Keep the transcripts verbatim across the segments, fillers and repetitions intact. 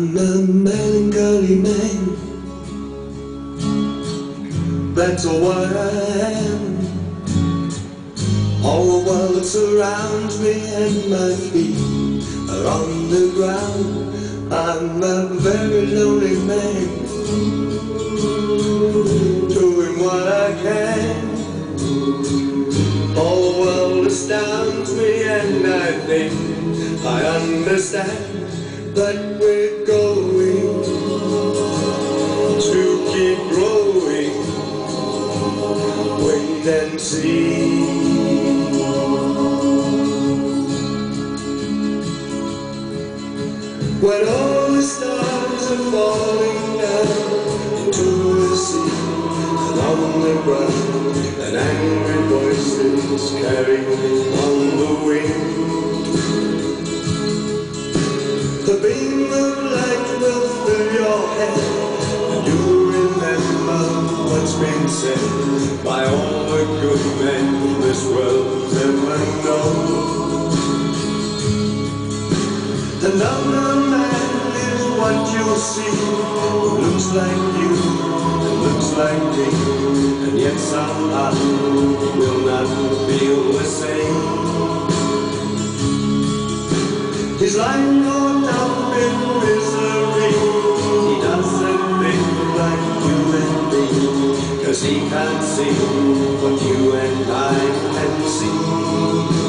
I'm a melancholy man, that's all what I am. All the world surrounds me and my feet are on the ground. I'm a very lonely man, doing what I can. All the world astounds me and I think I understand that we're going to keep growing. Wait and see. When all the stars are falling down into the sea and on the ground, and angry voices carry on the wind, the beam of light will fill your head, and you'll remember what's been said by all the good men this world's ever known. Another man is what you'll see, who looks like you and looks like me, and yet somehow will not feel the same. His life caught up in misery, he doesn't think like you and me, 'cause he can't see what you and I can see.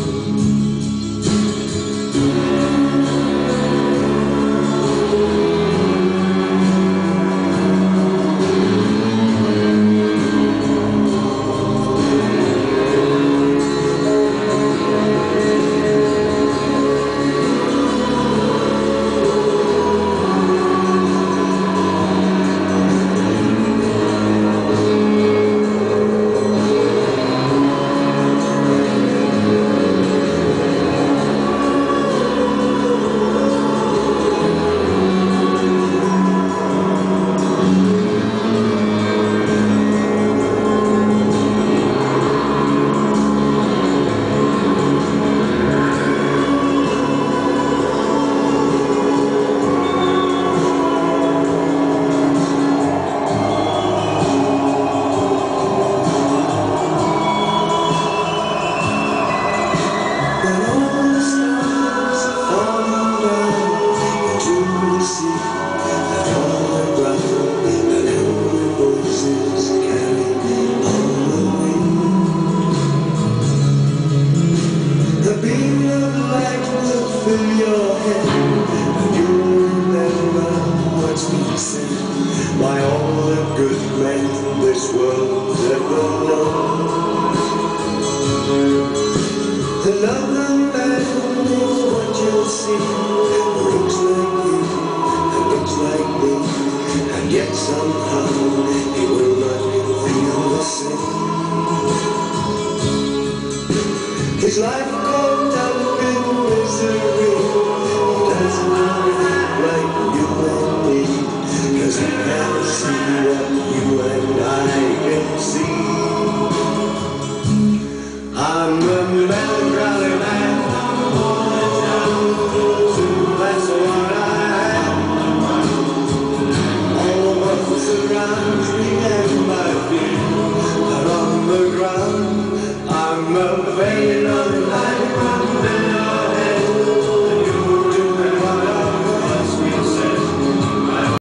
By all the good men this world's ever known. Another man is what you'll see, who looks like you and looks like me, and yet somehow he will not feel the same. His life caught up in misery, he doesn't think like you and me, 'cause he can't see what you and I can see. I'm a melancholy man, that's what I am. All the world surrounds me and my feet are on the ground. I'm a very